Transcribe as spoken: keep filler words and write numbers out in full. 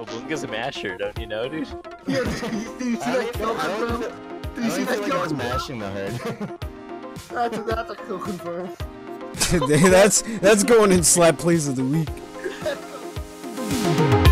Wabunga's a masher, don't you know, dude? Yeah, did you, did you see that kill confirm? Did you see that kill confirm? Mashing the herd. That's a, that's a kill confirm. that's that's going in slap plays of the week.